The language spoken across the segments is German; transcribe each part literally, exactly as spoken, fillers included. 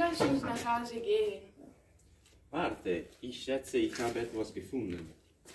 Lass uns nach Hause gehen. Warte, ich schätze, ich habe etwas gefunden.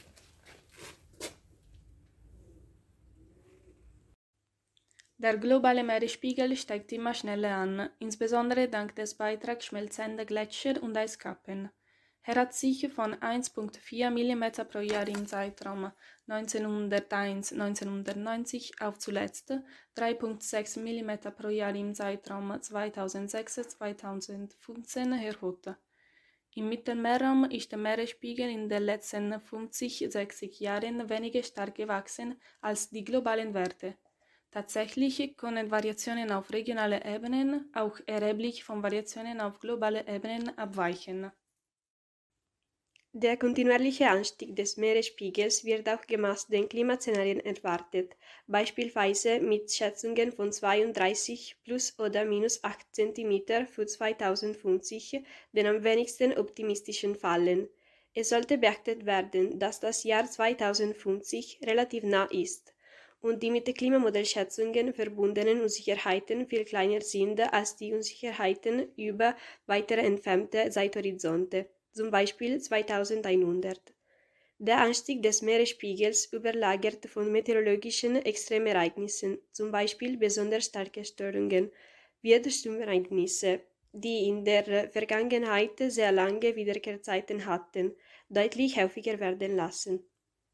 Der globale Meeresspiegel steigt immer schneller an, insbesondere dank des Beitrags schmelzender Gletscher und Eiskappen. Er hat sich von eins Komma vier Millimeter pro Jahr im Zeitraum neunzehnhunderteins bis neunzehnhundertneunzig auf zuletzt drei Komma sechs Millimeter pro Jahr im Zeitraum zweitausendsechs bis zweitausendfünfzehn erhöht. Im Mittelmeerraum ist der Meeresspiegel in den letzten fünfzig bis sechzig Jahren weniger stark gewachsen als die globalen Werte. Tatsächlich können Variationen auf regionaler Ebene auch erheblich von Variationen auf globaler Ebene abweichen. Der kontinuierliche Anstieg des Meeresspiegels wird auch gemäß den Klimaszenarien erwartet, beispielsweise mit Schätzungen von zweiunddreißig plus oder minus acht Zentimeter für zweitausendfünfzig, den am wenigsten optimistischen Fällen. Es sollte beachtet werden, dass das Jahr zweitausendfünfzig relativ nah ist und die mit den Klimamodellschätzungen verbundenen Unsicherheiten viel kleiner sind als die Unsicherheiten über weitere entfernte Zeithorizonte, zum Beispiel zweitausendeinhundert. Der Anstieg des Meeresspiegels überlagert von meteorologischen Extremereignissen, zum Beispiel besonders starke Störungen, wie Sturmereignisse, die in der Vergangenheit sehr lange Wiederkehrzeiten hatten, deutlich häufiger werden lassen.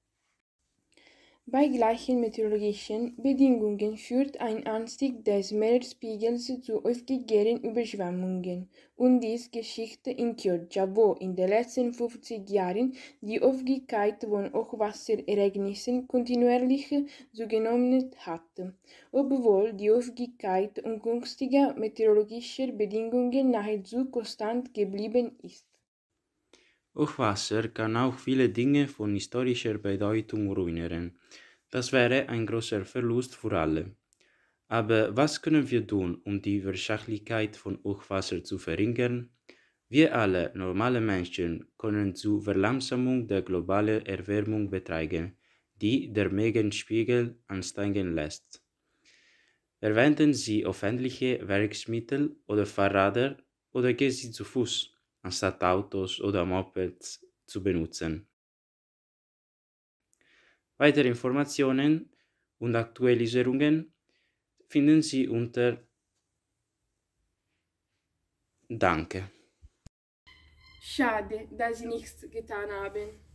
Bei gleichen meteorologischen Bedingungen führt ein Anstieg des Meeresspiegels zu häufigeren Überschwemmungen, und dies geschieht in Chioggia, wo in den letzten fünfzig Jahren die Häufigkeit von Hochwasserereignissen kontinuierlich zugenommen hat, obwohl die Häufigkeit ungünstiger meteorologischer Bedingungen nahezu konstant geblieben ist. Hochwasser kann auch viele Dinge von historischer Bedeutung ruinieren. Das wäre ein großer Verlust für alle. Aber was können wir tun, um die Wahrscheinlichkeit von Hochwasser zu verringern? Wir alle, normale Menschen, können zur Verlangsamung der globalen Erwärmung beitragen, die der Meeresspiegel ansteigen lässt. Verwenden Sie öffentliche Verkehrsmittel oder Fahrräder oder gehen Sie zu Fuß, anstatt Autos oder Mopeds zu benutzen. Weitere Informationen und Aktualisierungen finden Sie unter Danke. Schade, dass Sie nichts getan haben.